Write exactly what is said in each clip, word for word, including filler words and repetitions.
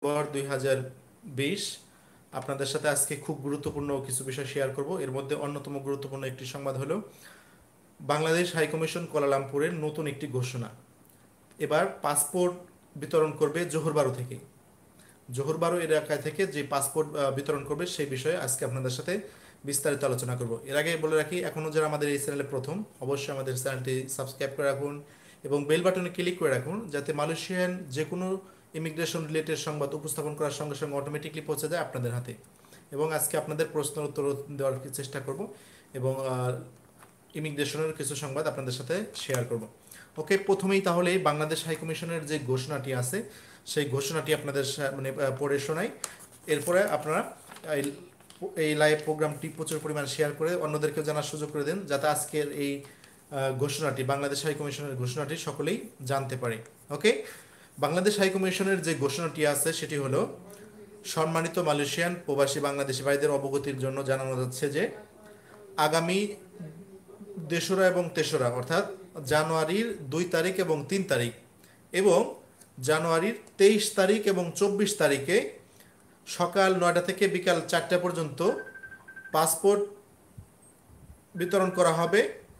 দুই হাজার বিশ আপনাদের সাথে আজকে খুব গুরুত্বপূর্ণ কিছু বিষয় শেয়ার করব। এর মধ্যে অন্যতম গুরুত্বপূর্ণ একটি সংবাদ হলো বাংলাদেশ হাইকমিশন কুয়ালালামপুরের নতুন একটি ঘোষণা। এবার পাসপোর্ট বিতরণ করবে জোহরবারু থেকে। জোহরবারু এলাকায় থেকে যে পাসপোর্ট আহ, বিতরণ করবে সেই বিষয়ে আজকে আপনাদের সাথে বিস্তারিত আলোচনা করব। এর আগে বলে রাখি, এখনও যারা আমাদের এই চ্যানেলে প্রথম, অবশ্যই আমাদের চ্যানেলটি সাবস্ক্রাইব করে রাখুন এবং বেল বাটনে ক্লিক করে রাখুন, যাতে মালয়েশিয়ান যে কোনো ইমিগ্রেশন রিলেটেড সংবাদ উপস্থাপন করার সঙ্গে সঙ্গে অটোমেটিকলি পৌঁছে যায় আপনাদের হাতে। এবং আজকে আপনাদের প্রশ্ন উত্তর দেওয়ার চেষ্টা করব এবং ইমিগ্রেশনের কিছু সংবাদ আপনাদের সাথে শেয়ার করব। ওকে, প্রথমেই তাহলে বাংলাদেশ হাইকমিশনের যে ঘোষণাটি আছে সেই ঘোষণাটি আপনাদের সা- মানে আহ, পড়ে শোনাই। এরপরে আপনারা এই এই লাইভ প্রোগ্রামটি প্রচুর পরিমাণ শেয়ার করে অন্যদেরকেও জানার সুযোগ করে দেন, যাতে আজকের এই আহ, ঘোষণাটি, বাংলাদেশ হাইকমিশনের ঘোষণাটি সকলেই জানতে পারে। ওকে, বাংলাদেশ হাইকমিশনের যে ঘোষণাটি আছে সেটি হলো, সম্মানিত মালয়েশিয়ান প্রবাসী বাংলাদেশি ভাইদের অবগতির জন্য জানানো যাচ্ছে যে আগামী দেশরা এবং তেসরা অর্থাৎ জানুয়ারির দুই তারিখ এবং তিন তারিখ এবং জানুয়ারির তেইশ তারিখ এবং চব্বিশ তারিখে সকাল নয়টা থেকে বিকাল চারটা পর্যন্ত পাসপোর্ট বিতরণ করা হবে।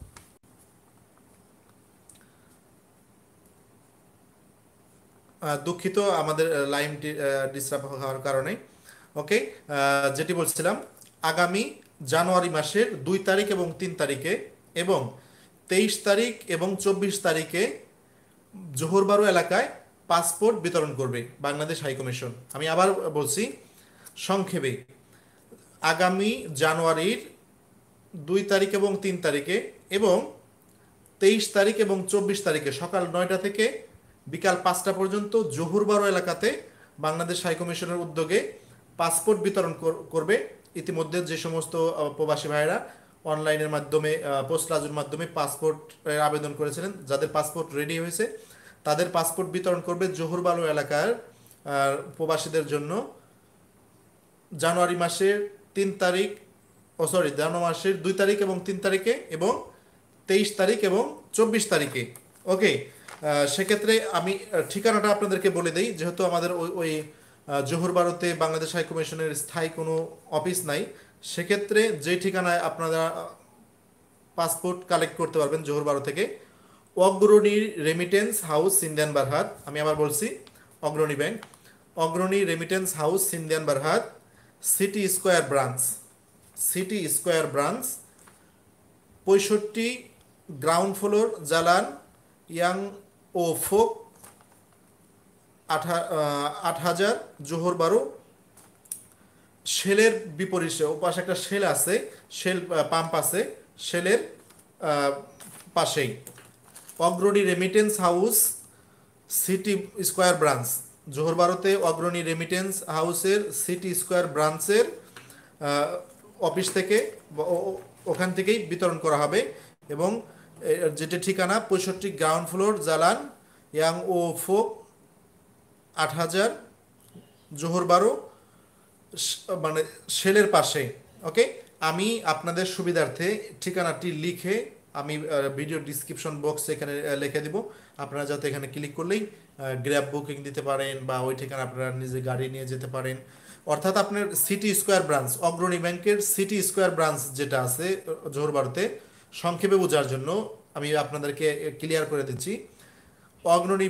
আহ, দুঃখিত আমাদের লাইনটি ডিস্টার্ব হওয়ার কারণে। ওকে, যেটি বলছিলাম, আগামী জানুয়ারি মাসের দুই তারিখ এবং তিন তারিখে এবং তেইশ তারিখ এবং চব্বিশ তারিখে জোহরবারু এলাকায় পাসপোর্ট বিতরণ করবে বাংলাদেশ হাইকমিশন। আমি আবার বলছি সংক্ষেপে, আগামী জানুয়ারির দুই তারিখ এবং তিন তারিখে এবং তেইশ তারিখ এবং চব্বিশ তারিখে সকাল নয়টা থেকে বিকাল পাঁচটা পর্যন্ত জোহরবারু এলাকাতে বাংলাদেশ হাইকমিশনের উদ্যোগে পাসপোর্ট বিতরণ কর- করবে। ইতিমধ্যে যে সমস্ত আহ, প্রবাসী ভাইয়েরা অনলাইনের মাধ্যমে পোস্ট লাজুর মাধ্যমে পাসপোর্ট আবেদন করেছিলেন, যাদের পাসপোর্ট রেডি হয়েছে তাদের পাসপোর্ট বিতরণ করবে জোহরবারু এলাকার আহ, প্রবাসীদের জন্য জানুয়ারি মাসের তিন তারিখ ও সরি জানুয়ারি মাসের দুই তারিখ এবং তিন তারিখে এবং তেইশ তারিখ এবং চব্বিশ তারিখে। ওকে, সেক্ষেত্রে আমি আহ, ঠিকানাটা আপনাদেরকে বলে দিই, যেহেতু আমাদের ওই ওই আহ, জোহরবারুতে বাংলাদেশ হাইকমিশনের স্থায়ী কোনো অফিস নাই। সেক্ষেত্রে যে ঠিকানায় আপনারা পাসপোর্ট কালেক্ট করতে পারবেন জোহরবারু থেকে, অগ্রণী রেমিটেন্স হাউস সিন্দিয়ান বারহাট। আমি আবার বলছি, Agrani bank, Agrani remittance house সিন্দিয়ান বারহাট, city square branch, city square branch, পঁয়ষট্টি ground floor, Jalan Wong Ah Fook, আঠা আট হাজার, জোহরবারু। শেলের বিপরীতে ওপাশে একটা শেল আছে, শেল পাম্প আছে শেলের আহ, পাশেই। Agrani remittance house city square branch, জোহরবারুতে অগ্রণী রেমিটেন্স হাউসের সিটি স্কোয়ার ব্রাঞ্চের আহ, অফিস থেকে ব- ও- ও- ওখান থেকেই বিতরণ করা হবে। এবং এর যেটি ঠিকানা পঁয়ষট্টি ground floor, Jalan Wong Ah Fook, আট হাজার, জোহরবারু, শ- মানে শেলের পাশে। ওকে, আমি আপনাদের সুবিধার্থে ঠিকানাটি লিখে আমি ভিডিও ডিসক্রিপশন বক্সে এখানে আহ, লিখে দিব। আপনারা যাতে এখানে ক্লিক করলেই গ্র্যাব বুকিং দিতে পারেন বা ওই ঠিকানা আপনারা নিজে গাড়ি নিয়ে যেতে পারেন। অর্থাৎ আপনার সিটি স্কোয়ার ব্রাঞ্চ, অগ্রণী ব্যাংকের সিটি স্কোয়ার ব্রাঞ্চ যেটা আছে আহ, জোহরবারুতে, সংক্ষেপে বোঝার জন্য আমি আপনাদেরকে ক্লিয়ার করে দিচ্ছি। অগ্রণী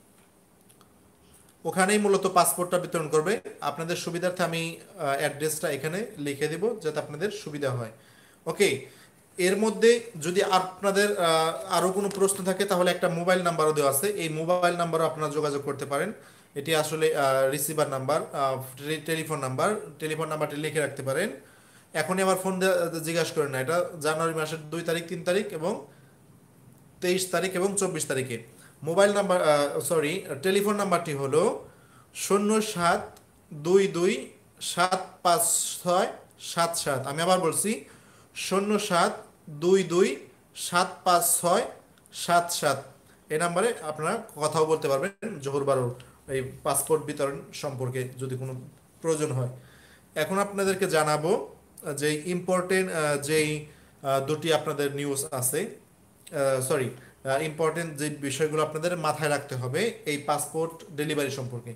ওখানেই মূলত পাসপোর্টটা বিতরণ করবে। আপনাদের সুবিধার্থে আমি অ্যাড্রেসটা এখানে লিখে দেব যাতে আপনাদের সুবিধা হয়। ওকে, এর মধ্যে যদি আপনাদের আহ, আরো কোনো প্রশ্ন থাকে তাহলে একটা মোবাইল নাম্বারও দেওয়া আছে, এই মোবাইল নাম্বারও আপনারা যোগাযোগ করতে পারেন। এটি আসলে রিসিভার নাম্বার, টেলিফোন নাম্বার, টেলিফোন নাম্বারটি লিখে রাখতে পারেন। এখনই আমার ফোন জিজ্ঞাসা করেন না, এটা জানুয়ারি মাসের দুই তারিখ, তিন তারিখ এবং তেইশ তারিখ এবং চব্বিশ তারিখে। মোবাইল নাম্বার সরি টেলিফোন নাম্বারটি হলো শূন্য সাত দুই দুই সাত পাঁচ ছয় সাত সাত। আমি আবার বলছি, শূন্য সাত দুই দুই সাত পাঁচ ছয় সাত সাত। এই নাম্বারে আপনারা কথাও বলতে পারবেন জোহরবারুর এই পাসপোর্ট বিতরণ সম্পর্কে যদি কোনো প্রয়োজন হয়। এখন আপনাদেরকে জানাবো যে ইম্পর্টেন্ট যেই আহ, দুটি আপনাদের নিউজ আছে, সরি ইম্পর্টেন্ট যে বিষয়গুলো আপনাদের মাথায় রাখতে হবে এই পাসপোর্ট ডেলিভারি সম্পর্কে।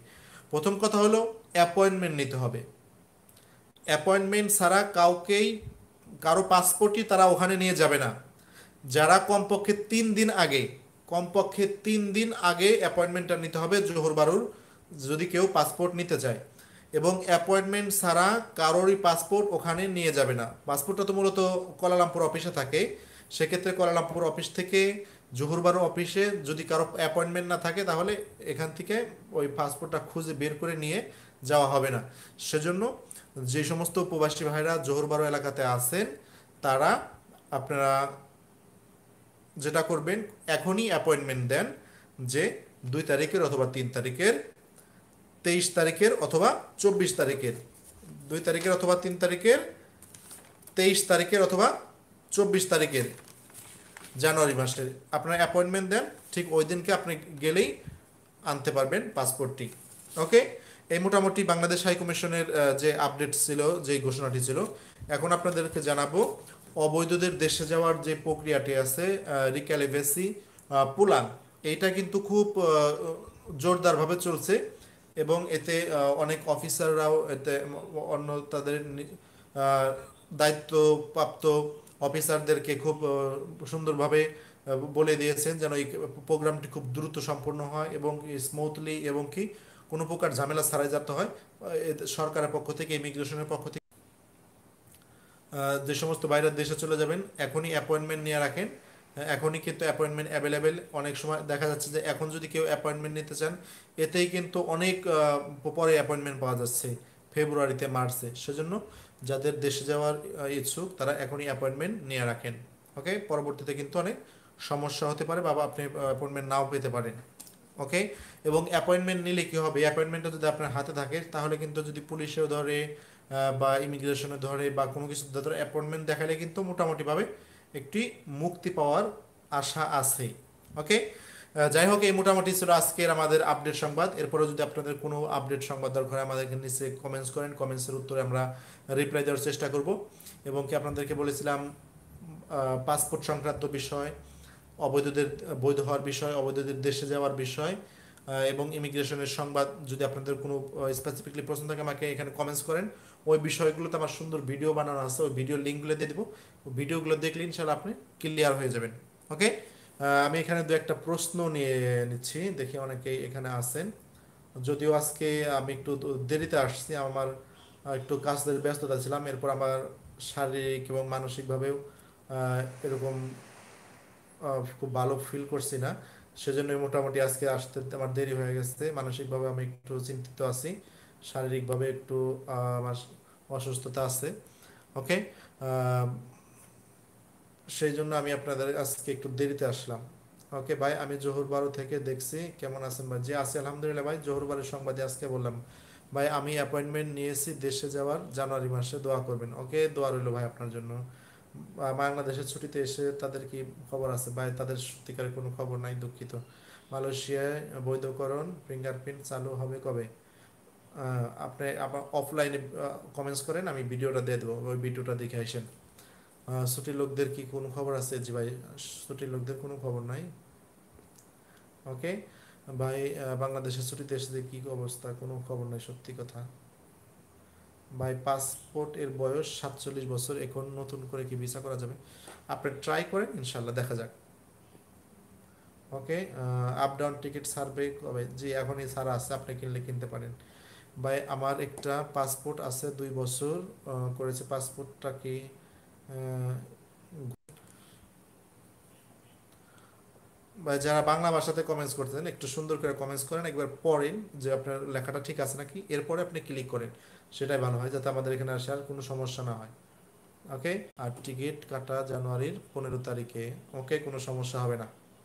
প্রথম কথা হলো অ্যাপয়েন্টমেন্ট নিতে হবে। অ্যাপয়েন্টমেন্ট ছাড়া কাউকেই, কারো পাসপোর্টই তারা ওখানে নিয়ে যাবে না। যারা কমপক্ষে তিন দিন আগে, কমপক্ষে তিন দিন আগে অ্যাপয়েন্টমেন্টটা নিতে হবে জোহর বারুর, যদি কেউ পাসপোর্ট নিতে চায়। এবং অ্যাপয়েন্টমেন্ট ছাড়া কারোরই পাসপোর্ট ওখানে নিয়ে যাবে না। পাসপোর্টটা তো মূলত কোয়ালালামপুর অফিসে থাকে, সেক্ষেত্রে কোয়ালালামপুর অফিস থেকে জোহর বারু অফিসে যদি কারো অ্যাপয়েন্টমেন্ট না থাকে তাহলে এখান থেকে ওই পাসপোর্টটা খুঁজে বের করে নিয়ে যাওয়া হবে না। সেজন্য যে সমস্ত প্রবাসী ভাইরা জোহর বারু এলাকাতে আছেন তারা, আপনারা যেটা করবেন, এখনই অ্যাপয়েন্টমেন্ট দেন যে দুই তারিখের অথবা তিন তারিখের, তেইশ তারিখের অথবা চব্বিশ তারিখের, দুই তারিখের অথবা তিন তারিখের, তেইশ তারিখের অথবা চব্বিশ তারিখের জানুয়ারি মাসের আপনারা অ্যাপয়েন্টমেন্ট দেন। ঠিক ওই দিনকে আপনি গেলেই আনতে পারবেন পাসপোর্টটি। ওকে, এই মোটামুটি বাংলাদেশ হাই কমিশনের যে আপডেট ছিল, যে ঘোষণাটি ছিল। এখন আপনাদেরকে জানাবো অবৈধদের দেশে যাওয়ার যে প্রক্রিয়াটি আছে, রিক্যালিভেসি পুলান, এইটা কিন্তু খুব জোরদারভাবে চলছে। এবং এতে অনেক অফিসাররাও এতে অন্য তাদের দায়িত্বপ্রাপ্ত অফিসারদেরকে খুব সুন্দরভাবে বলে দিয়েছেন যেন এই প্রোগ্রামটি খুব দ্রুত সম্পন্ন হয় এবং স্মুথলি, এবং কি কোনো প্রকার ঝামেলা ছাড়াই যাতে হয়। সরকারের পক্ষ থেকে, ইমিগ্রেশনের পক্ষ থেকে যে সমস্ত বাইরের দেশে চলে যাবেন এখনই অ্যাপয়েন্টমেন্ট নিয়ে রাখেন। এখনই কিন্তু অ্যাপয়েন্টমেন্ট অ্যাভেলেবেল। অনেক সময় দেখা যাচ্ছে যে এখন যদি কেউ অ্যাপয়েন্টমেন্ট নিতে চান, এতেই কিন্তু অনেক পরে অ্যাপয়েন্টমেন্ট পাওয়া যাচ্ছে, ফেব্রুয়ারিতে, মার্চে। সেজন্য যাদের দেশে যাওয়ার ইচ্ছুক তারা এখনই অ্যাপয়েন্টমেন্ট নিয়ে রাখেন। ওকে, পরবর্তীতে কিন্তু অনেক সমস্যা হতে পারে বা আপনি অ্যাপয়েন্টমেন্ট নাও পেতে পারেন। ওকে, এবং অ্যাপয়েন্টমেন্ট নিলে কী হবে, অ্যাপয়েন্টমেন্টটা যদি আপনার হাতে থাকে তাহলে কিন্তু যদি পুলিশেও ধরে বা ইমিগ্রেশনে ধরে বা কোনো কিছু ধরে, অ্যাপয়েন্টমেন্ট দেখালে কিন্তু মোটামুটিভাবে একটি মুক্তি পাওয়ার আশা আছে। ওকে, যাই হোক, এই মোটামুটি ছিল আজকের আমাদের আপডেট সংবাদ। এরপরে যদি আপনাদের কোনো আপডেট সংবাদ দরকার আমাদেরকে নিচে কমেন্টস করেন, কমেন্টসের উত্তরে আমরা রিপ্লাই দেওয়ার চেষ্টা করব। এবং কি আপনাদেরকে বলেছিলাম পাসপোর্ট সংক্রান্ত বিষয়, অবৈধদের বৈধ হওয়ার বিষয়, অবৈধদের দেশে যাওয়ার বিষয় এবং ইমিগ্রেশনের সংবাদ, যদি আপনাদের কোনো স্পেসিফিকলি প্রশ্ন থাকে আমাকে এখানে কমেন্টস করেন। ওই বিষয়গুলোতে আমার সুন্দর ভিডিও বানানো আছে, ওই ভিডিও লিঙ্কগুলো দিয়ে দেবো। ভিডিওগুলো দেখলে ইনশাল্লাহ আপনি ক্লিয়ার হয়ে যাবেন। ওকে, আমি এখানে দু একটা প্রশ্ন নিয়ে নিচ্ছি, দেখি অনেকেই এখানে আছেন। যদিও আজকে আমি একটু দেরিতে আসছি, আমার একটু কাজের ব্যস্ততা ছিলাম, এরপর আমার শারীরিক এবং মানসিকভাবেও এরকম খুব ভালো ফিল করছি না। সেজন্য মোটামুটি আজকে আসতে আমার দেরি হয়ে গেছে। মানসিকভাবে আমি একটু চিন্তিত আছি, শারীরিকভাবে একটু আমার অসুস্থতা আছে। ওকে, সেই জন্য আমি আপনাদের আজকে একটু দেরিতে আসলাম। ওকে ভাই, আমি জোহর বারু থেকে দেখছি। কেমন আছেন ভাই? জি আছি আলহামদুলিল্লাহ ভাই। জোহর বারুর সংবাদে আজকে বললাম ভাই, আমি অ্যাপয়েন্টমেন্ট নিয়েছি দেশে যাওয়ার, জানুয়ারি মাসে, দোয়া করবেন। ওকে, দোয়া রইল ভাই আপনার জন্য। বাংলাদেশের ছুটিতে এসে তাদের কি খবর আছে ভাই? তাদের সত্যিকারের কোনো খবর নাই, দুঃখিত। মালয়েশিয়ায় বৈধকরণ ফিঙ্গারপ্রিন্ট চালু হবে কবে? আপনি আবার অফলাইনে কমেন্টস করেন, আমি ভিডিওটা দিয়ে দেবো, ওই ভিডিওটা দেখে আসেন। ছুটির লোকদের কি কোনো খবর আছে? জি ভাই, ছুটির লোকদের কোনো খবর নাই। ওকে ভাই, বাংলাদেশের ছুটিতে এসে কি অবস্থা? কোনো খবর নাই, সত্যি কথা ভাই। পাসপোর্ট এর বয়স সাতচল্লিশ বছর, এখন নতুন করে কি ভিসা করা যাবে? আপনি ট্রাই করেন, ইনশাল্লাহ দেখা যাক। Okay, up down ticket survey কবে? জি এখনই ছাড়া আছে, আপনি কিনলে কিনতে পারেন ভাই। আমার একটা পাসপোর্ট আছে, দুই বছর করেছে, পাসপোর্টটা কি? বা যারা বাংলা ভাষাতে কমেন্টস করতেছেন একটু সুন্দর করে কমেন্টস করেন, একবার পড়েন যে আপনার লেখাটা ঠিক আছে নাকি, এরপরে আপনি ক্লিক করেন, সেটাই ভালো হয়, যাতে আমাদের এখানে আসার কোনো সমস্যা না হয়। ওকে, আর টিকিট কাটা জানুয়ারির পনেরো তারিখে। ওকে, কোনো সমস্যা হবে না,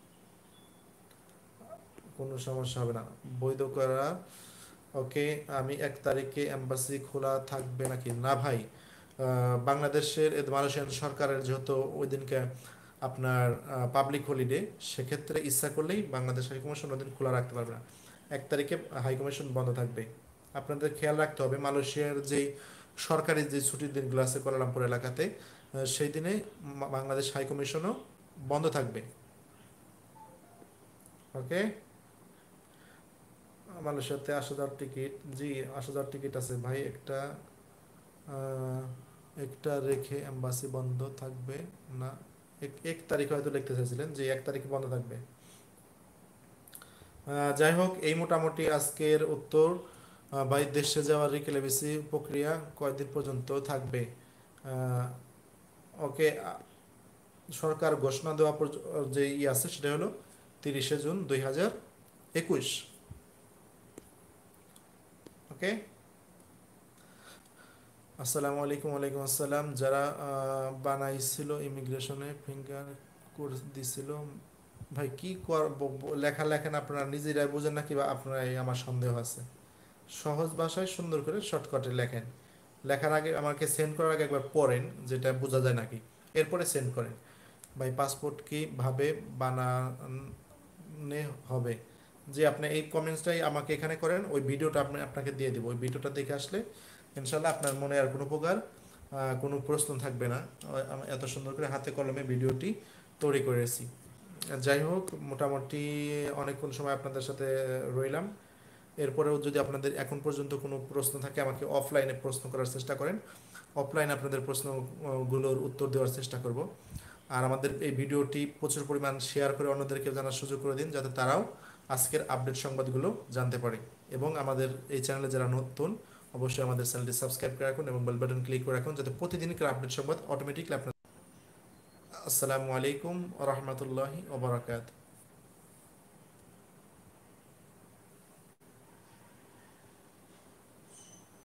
কোনো সমস্যা হবে না, বৈধ করা। ওকে, আমি এক তারিখে এম্বাসি খোলা থাকবে নাকি? না ভাই, বাংলাদেশের মালয়েশিয়ান সরকারের যেহেতু ওই দিনকে আপনার পাবলিক হলিডে, সেক্ষেত্রে ইচ্ছা করলেই বাংলাদেশ হাইকমিশন ওদিন খোলা রাখতে পারবে না। এক তারিখে হাইকমিশন বন্ধ থাকবে। আপনাদের খেয়াল রাখতে হবে, মালয়েশিয়ার যেই সরকারি যে ছুটির দিনগুলো আছে কোয়ালালামপুর এলাকাতে, সেই দিনে বাংলাদেশ হাইকমিশনও বন্ধ থাকবে। ওকে মালয়েশিয়াতে আসা যাওয়ার টিকিট, জি আসা যাওয়ার টিকিট আছে ভাই। একটা আহ, একটা রেখে এম্বাসি বন্ধ থাকবে না? এক এক তারিখ হয়তো লিখতে চাইছিলেন, যে এক তারিখে বন্ধ থাকবে। আহ, যাই হোক, এই মোটামুটি আজকের উত্তর। আহ, ভাই দেশে যাওয়ার রিকেলেবিসি প্রক্রিয়া কয়দিন পর্যন্ত থাকবে? আহ, ওকে, সরকার ঘোষণা দেওয়া পর্য- যে ই আছে সেটা হলো তিরিশে জুন দুই হাজার একুশ। ওকে, আসসালামু আলাইকুম। ওয়ালাইকুম আসসালাম। যারা আহ, বানাইছিল ইমিগ্রেশনে ফিঙ্গার করে দিছিল, ভাই কি কর ব- ব- লেখা লেখেন আপনারা নিজেরাই বোঝেন না, কিবা আপনারাই, আমার সন্দেহ আছে। সহজ ভাষায় সুন্দর করে শর্টকাটে লেখেন। লেখার আগে আমাকে সেন্ড করার আগে একবার পড়েন, যেটা বোঝা যায় নাকি, এরপরে সেন্ড করেন। ভাই পাসপোর্ট কিভাবে বানানে হবে? যে আপনি এই কমেন্টসটাই আমাকে এখানে করেন, ওই ভিডিওটা আপনি আপনাকে দিয়ে দিব। ওই ভিডিওটা দেখে আসলে ইনশাল্লাহ আপনার মনে আর কোনো প্রকার আহ, কোনো প্রশ্ন থাকবে না। আহ, আমি এত সুন্দর করে হাতে কলমে ভিডিওটি তৈরি করেছি। যাই হোক, মোটামুটি অনেকক্ষণ সময় আপনাদের সাথে রইলাম। এরপরেও যদি আপনাদের এখন পর্যন্ত কোনো প্রশ্ন থাকে, আমাকে অফলাইনে প্রশ্ন করার চেষ্টা করেন। অফলাইনে আপনাদের প্রশ্নগুলোর উত্তর দেওয়ার চেষ্টা করব। আর আমাদের এই ভিডিওটি প্রচুর পরিমাণ শেয়ার করে অন্যদেরকে জানার সুযোগ করে দিন, যাতে তারাও আজকের আপডেট সংবাদগুলো জানতে পারে। এবং আমাদের এই চ্যানেলে যারা নতুন, অবশ্যই আমাদের চ্যানেলটি সাবস্ক্রাইব করে রাখুন এবং বেল বাটন ক্লিক করে রাখুন, যাতে প্রতিদিনকার আপডেট সংবাদ অটোমেটিকলি আপনার। আসসালামু আলাইকুম ওয়া রাহমাতুল্লাহি ওয়া বারাকাতুহু।